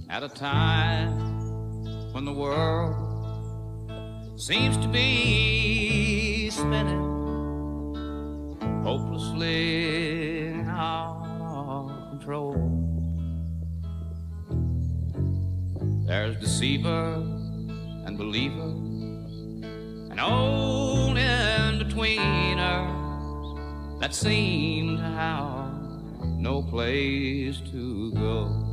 at a time when the world seems to be spinning hopelessly out of control. There's deceivers and believers and old in-betweeners that seem to have no place to go.